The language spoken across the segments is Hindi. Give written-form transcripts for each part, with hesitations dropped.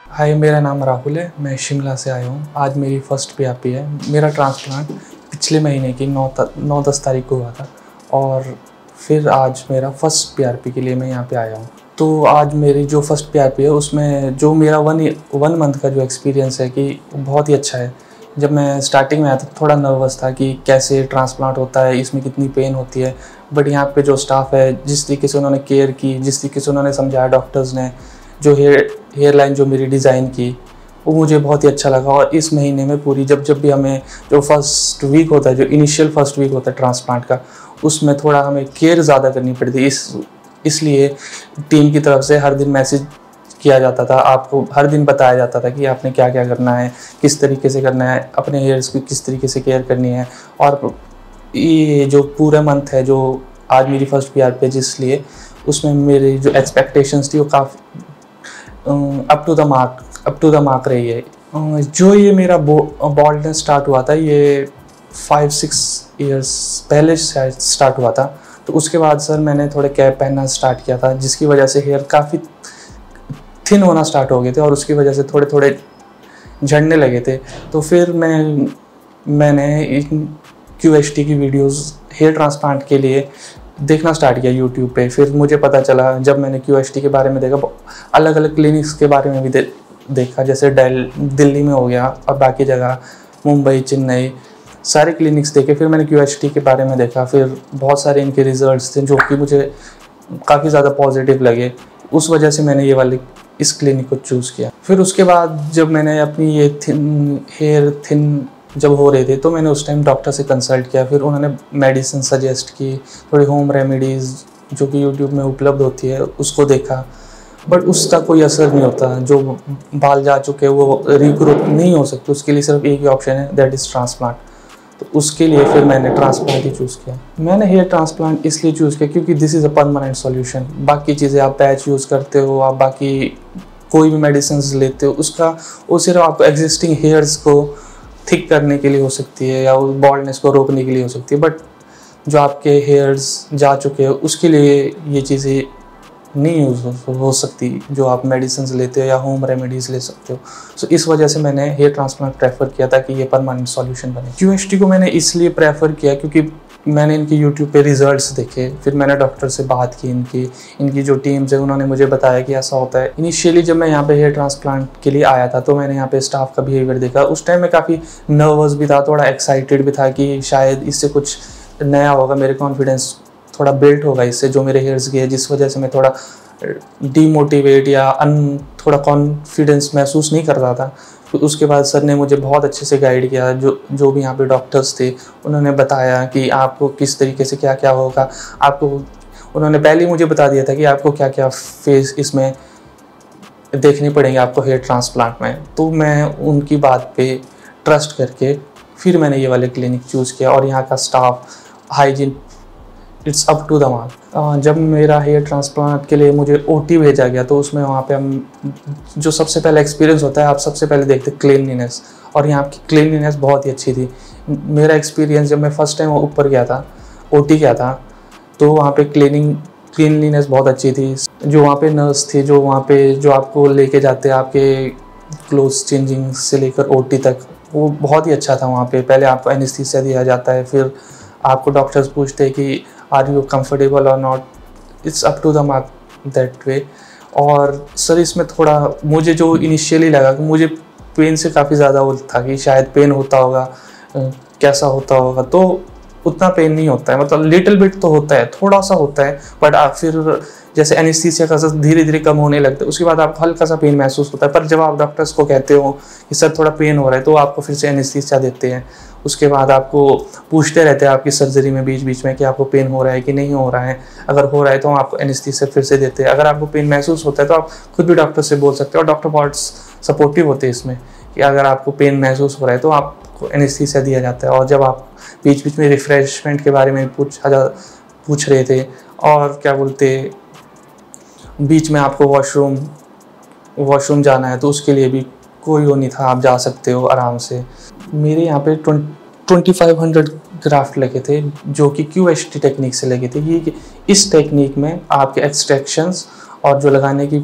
हाय, मेरा नाम राहुल है। मैं शिमला से आया हूँ। आज मेरी फर्स्ट पीआरपी है। मेरा ट्रांसप्लांट पिछले महीने की 9-10 तारीख को हुआ था और फिर आज मेरा फर्स्ट पीआरपी के लिए मैं यहाँ पे आया हूँ। तो आज मेरी जो फर्स्ट पीआरपी है उसमें जो मेरा वन मंथ का जो एक्सपीरियंस है कि बहुत ही अच्छा है। जब मैं स्टार्टिंग में आया था थोड़ा नर्वस था कि कैसे ट्रांसप्लांट होता है, इसमें कितनी पेन होती है। बट यहाँ पे जो स्टाफ है, जिस तरीके से उन्होंने केयर की, जिस तरीके से उन्होंने समझाया डॉक्टर्स ने, जो हेयर लाइन जो मेरी डिज़ाइन की, वो मुझे बहुत ही अच्छा लगा। और इस महीने में पूरी जब भी हमें जो फर्स्ट वीक होता है, जो इनिशियल फर्स्ट वीक होता है ट्रांसप्लांट का, उसमें थोड़ा हमें केयर ज़्यादा करनी पड़ती है। इसलिए टीम की तरफ से हर दिन मैसेज किया जाता था, आपको हर दिन बताया जाता था कि आपने क्या क्या करना है, किस तरीके से करना है, अपने हेयर्स की किस तरीके से केयर करनी है। और ये जो पूरा मंथ है, जो आज मेरी फर्स्ट पीआरपी है, जिसलिए उसमें मेरी जो एक्सपेक्टेशंस थी वो काफ़ी अप टू द मार्क रही है। जो ये मेरा बॉल्डनेस स्टार्ट हुआ था, ये 5-6 ईयर्स पहले शायद स्टार्ट हुआ था। तो उसके बाद सर मैंने थोड़े कैप पहनना स्टार्ट किया था, जिसकी वजह से हेयर काफ़ी थिन होना स्टार्ट हो गए थे और उसकी वजह से थोड़े थोड़े झड़ने लगे थे। तो फिर मैंने QHT की वीडियोस हेयर ट्रांसप्लांट के लिए देखना स्टार्ट किया यूट्यूब पे। फिर मुझे पता चला, जब मैंने QHT के बारे में देखा, अलग अलग क्लिनिक्स के बारे में भी देखा, जैसे दिल्ली में हो गया और बाकी जगह मुंबई, चेन्नई, सारे क्लिनिक्स देखे। फिर मैंने QHT के बारे में देखा। फिर बहुत सारे इनके रिजल्ट्स थे जो कि मुझे काफ़ी ज़्यादा पॉजिटिव लगे। उस वजह से मैंने ये वाली इस क्लिनिक को चूज़ किया। फिर उसके बाद जब मैंने अपनी ये हेयर थिन जब हो रहे थे, तो मैंने उस टाइम डॉक्टर से कंसल्ट किया। फिर उन्होंने मेडिसिन सजेस्ट की, थोड़ी होम रेमेडीज़ जो कि यूट्यूब में उपलब्ध होती है उसको देखा। बट उसका कोई असर नहीं होता। जो बाल जा चुके हैं वो रिग्रोथ नहीं हो सकती, उसके लिए सिर्फ एक ही ऑप्शन है, दैट इज़ ट्रांसप्लांट। तो उसके लिए फिर मैंने ट्रांसप्लांट ही चूज़ किया। मैंने हेयर ट्रांसप्लांट इसलिए चूज़ किया क्योंकि this is a permanent solution. बाकी चीज़ें आप पैच यूज़ करते हो, आप बाकी कोई भी मेडिसिन लेते हो, उसका वो सिर्फ आपको एग्जिस्टिंग हेयर्स को थिक करने के लिए हो सकती है या उस बॉल्डनेस को रोकने के लिए हो सकती है। बट जो आपके हेयर्स जा चुके हैं उसके लिए ये चीज़ें नहीं यूज़ हो सकती, जो आप मेडिसिन लेते हो या होम रेमेडीज़ ले सकते हो। सो इस वजह से मैंने हेयर ट्रांसप्लांट प्रेफर किया था कि ये परमानेंट सॉल्यूशन बने। QHT को मैंने इसलिए प्रेफर किया क्योंकि मैंने इनके यूट्यूब पे रिजल्ट्स देखे। फिर मैंने डॉक्टर से बात की, इनकी जो टीम्स है उन्होंने मुझे बताया कि ऐसा होता है। इनिशियली जब मैं यहाँ पे हेयर ट्रांसप्लांट के लिए आया था तो मैंने यहाँ पे स्टाफ का बिहेवियर देखा। उस टाइम मैं काफ़ी नर्वस भी था, थोड़ा एक्साइटेड भी था कि शायद इससे कुछ नया होगा, मेरे कॉन्फिडेंस थोड़ा बिल्ट होगा इससे, जो मेरे हेयर्स की है, जिस वजह से मैं थोड़ा डीमोटिवेट या थोड़ा कॉन्फिडेंस महसूस नहीं कर रहा था। तो उसके बाद सर ने मुझे बहुत अच्छे से गाइड किया। जो भी यहाँ पे डॉक्टर्स थे उन्होंने बताया कि आपको किस तरीके से क्या क्या होगा। आपको उन्होंने पहले ही मुझे बता दिया था कि आपको क्या क्या फेस इसमें देखने पड़ेंगे आपको हेयर ट्रांसप्लांट में। तो मैं उनकी बात पे ट्रस्ट करके फिर मैंने ये वाले क्लिनिक चूज़ किया। और यहाँ का staff, hygiene, it's up to the mark. जब मेरा हेयर ट्रांसप्लांट के लिए मुझे OT भेजा गया तो उसमें वहाँ पे हम जो सबसे पहले एक्सपीरियंस होता है, आप सबसे पहले देखते क्लीनलीनेस, और यहाँ की क्लीनलीनेस बहुत ही अच्छी थी। मेरा एक्सपीरियंस जब मैं फर्स्ट टाइम ऊपर गया था, OT गया था, तो वहाँ पे क्लीनलीनेस बहुत अच्छी थी। जो वहाँ पे नर्स थी, जो वहाँ पे जो आपको लेके जाते हैं आपके क्लोथ्स चेंजिंग से लेकर OT तक, वो बहुत ही अच्छा था। वहाँ पे पहले आपको एनेस्थीसिया दिया जाता है, फिर आपको डॉक्टर्स पूछते हैं कि आर यू कंफर्टेबल और not. It's up to the mark that way. और सर इसमें थोड़ा मुझे जो इनिशियली लगा कि मुझे पेन से काफ़ी ज़्यादा वो था कि शायद पेन होता होगा, कैसा होता होगा। तो उतना पेन नहीं होता है, मतलब लिटिल बिट तो होता है, थोड़ा सा होता है। बट आप फिर जैसे एनेस्थीसिया का असर धीरे धीरे कम होने लगता है, उसके बाद आपको हल्का सा पेन महसूस होता है। पर जब आप डॉक्टर्स को कहते हो कि सर थोड़ा पेन हो रहा है, तो आपको फिर से एनेस्थीसिया देते हैं। उसके बाद आपको पूछते रहते हैं आपकी सर्जरी में बीच बीच में कि आपको पेन हो रहा है कि नहीं हो रहा है। अगर हो रहा है तो आपको एनेस्थीसिया फिर से देते हैं। अगर आपको पेन महसूस होता है तो आप खुद भी डॉक्टर से बोल सकते हो। और डॉक्टर बहुत सपोर्टिव होते हैं इसमें कि अगर आपको पेन महसूस हो रहा है तो आपको एनेस्थीसिया दिया जाता है। और जब आप बीच बीच में रिफ्रेशमेंट के बारे में पूछ रहे थे, और क्या बोलते, बीच में आपको वॉशरूम जाना है तो उसके लिए भी कोई वो नहीं था, आप जा सकते हो आराम से। मेरे यहाँ पे 2500 ग्राफ्ट लगे थे जो कि QHT टेक्निक से लगे थे। ये इस टेक्निक में आपके एक्सट्रैक्शंस और जो लगाने की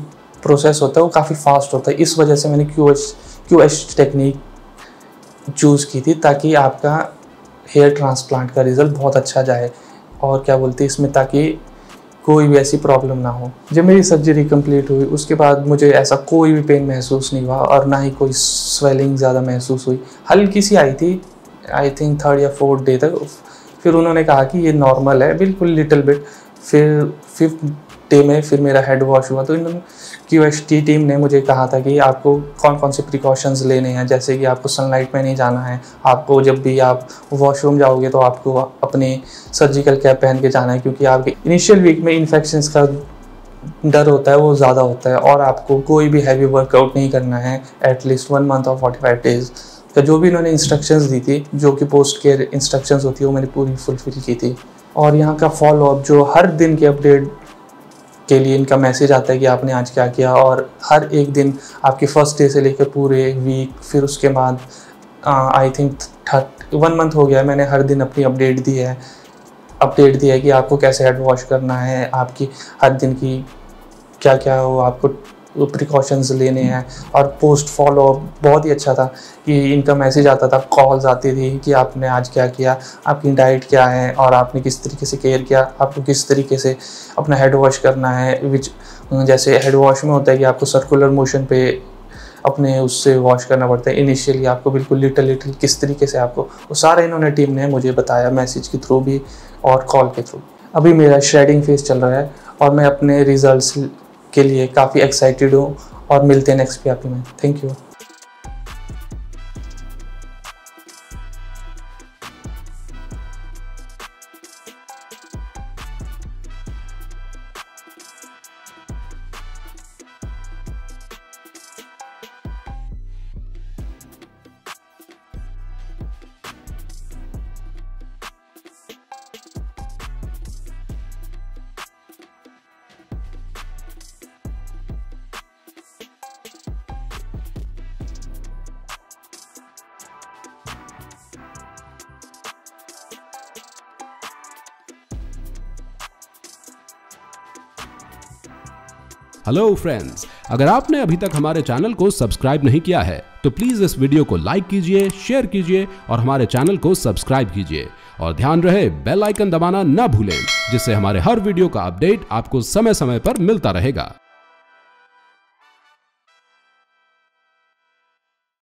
प्रोसेस होता है वो काफ़ी फास्ट होता है। इस वजह से मैंने QH टेक्निक चूज़ की थी, ताकि आपका हेयर ट्रांसप्लांट का रिज़ल्ट बहुत अच्छा जाए और क्या बोलते हैं इसमें, ताकि कोई भी ऐसी प्रॉब्लम ना हो। जब मेरी सर्जरी कंप्लीट हुई उसके बाद मुझे ऐसा कोई भी पेन महसूस नहीं हुआ और ना ही कोई स्वेलिंग ज़्यादा महसूस हुई। हल्की सी आई थी, आई थिंक 3rd या 4th डे तक। फिर उन्होंने कहा कि ये नॉर्मल है, बिल्कुल लिटिल बिट। फिर 5th डे में फिर मेरा हेड वॉश हुआ, तो इन्होंने QHT टीम ने मुझे कहा था कि आपको कौन कौन से प्रिकॉशंस लेने हैं, जैसे कि आपको सनलाइट में नहीं जाना है, आपको जब भी आप वॉशरूम जाओगे तो आपको अपने सर्जिकल कैप पहन के जाना है, क्योंकि आपके इनिशियल वीक में इन्फेक्शंस का डर होता है, वो ज़्यादा होता है। और आपको कोई भी हैवी वर्कआउट नहीं करना है एटलीस्ट 1 मंथ और 45 डेज़। तो जो भी इन्होंने इंस्ट्रक्शंस दी थी, जो कि पोस्ट केयर इंस्ट्रक्शंस होती है, वो मैंने पूरी फुलफ़िल की थी। और यहाँ का फॉलोअप, जो हर दिन के अपडेट के लिए इनका मैसेज आता है कि आपने आज क्या किया, और हर एक दिन आपकी फर्स्ट डे से लेकर पूरे वीक, फिर उसके बाद आई थिंक 1 मंथ हो गया है, मैंने हर दिन अपनी अपडेट दी है कि आपको कैसे हेड वॉश करना है, आपकी हर दिन की क्या क्या हो, आपको प्रिकॉशंस लेने हैं। और पोस्ट फॉलोअप बहुत ही अच्छा था कि इनका मैसेज आता था, कॉल्स आती थी कि आपने आज क्या किया, आपकी डाइट क्या है, और आपने किस तरीके से केयर किया, आपको किस तरीके से अपना हेड वॉश करना है। जैसे हेड वॉश में होता है कि आपको सर्कुलर मोशन पे अपने उससे वॉश करना पड़ता है, इनिशियली आपको बिल्कुल लिटिल किस तरीके से आपको, वो सारा इन्होंने टीम ने मुझे बताया, मैसेज के थ्रू भी और कॉल के थ्रू। अभी मेरा श्रेडिंग फेज चल रहा है और मैं अपने रिजल्ट्स के लिए काफ़ी एक्साइटेड हूँ, और मिलते हैं नेक्स्ट PRP में। Thank you. हेलो फ्रेंड्स, अगर आपने अभी तक हमारे चैनल को सब्सक्राइब नहीं किया है तो प्लीज इस वीडियो को लाइक कीजिए, शेयर कीजिए और हमारे चैनल को सब्सक्राइब कीजिए। और ध्यान रहे बेल आइकन दबाना ना भूलें, जिससे हमारे हर वीडियो का अपडेट आपको समय समय पर मिलता रहेगा।